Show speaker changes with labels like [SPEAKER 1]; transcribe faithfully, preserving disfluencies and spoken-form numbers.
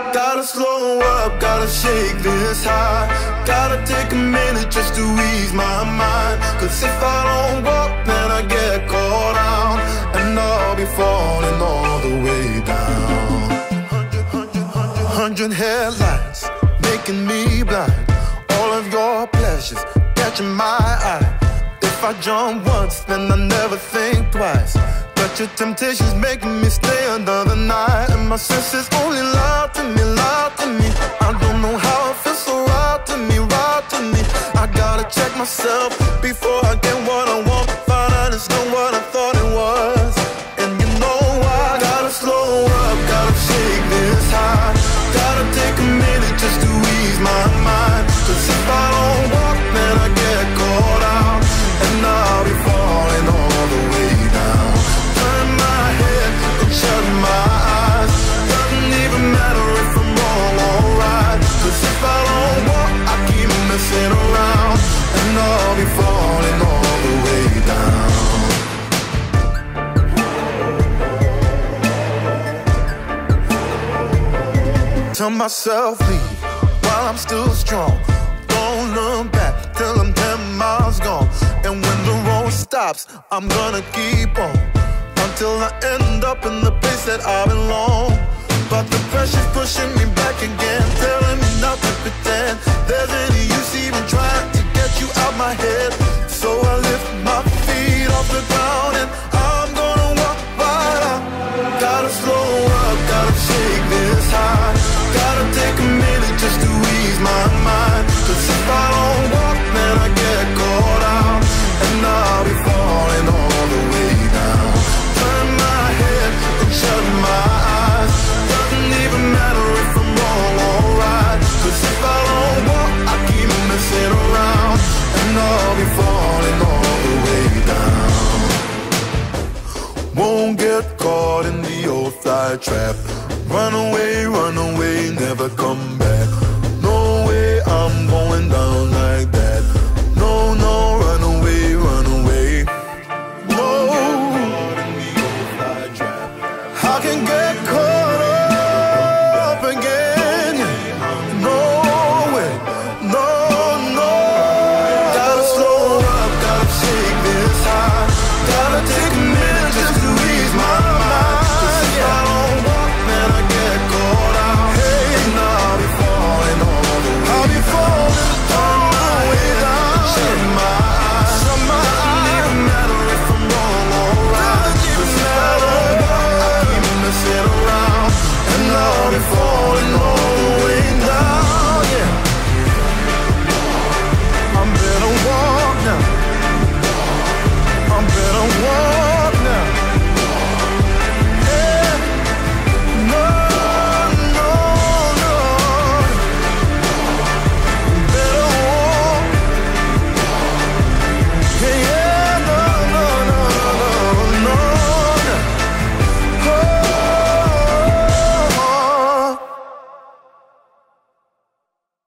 [SPEAKER 1] Gotta slow up, gotta shake this high. Gotta take a minute just to ease my mind. Cause if I don't walk, then I get caught out, and I'll be falling all the way down. Hundred, hundred, hundred, hundred headlights making me blind. All of your pleasures catching my eye. If I jump once, then I never think twice. But your temptation's making me stay another night, and my senses only lie to me, lie to me. I don't know how it feels so right to me, right to me. I gotta check myself before I get what I want. Find out it's not what I thought it was. And you know why? Gotta slow up, gotta shake this high. Gotta take a minute just to ease my mind. Cause if I don't walk, then I get caught out, and I'll be falling all the way down. Turn my head and shut my eyes. Doesn't even matter if I'm wrong or right. Cause if I don't walk, I keep messing around, and I'll be falling all the way down. Tell myself leave while I'm still strong. Don't look back till I'm ten miles gone. And when the road stops, I'm gonna keep on until I end up in the place that I belong. But the pressure's pushing me back again, telling me not to pretend there's any use even trying to get you out my head. So I lift my feet off the ground, and I'm gonna walk right out. Gotta slow up, gotta shake this high. Gotta take a minute just to ease my mind. Cause if I don't walk, then I get caught out, and I'll be falling all the way down. Turn my head and shut my eyes. Doesn't even matter if I'm wrong or right. Cause if I don't walk, I keep messing around, and I'll be falling all the way down. Won't get caught in the old fly trap. Run away, run away, never come back.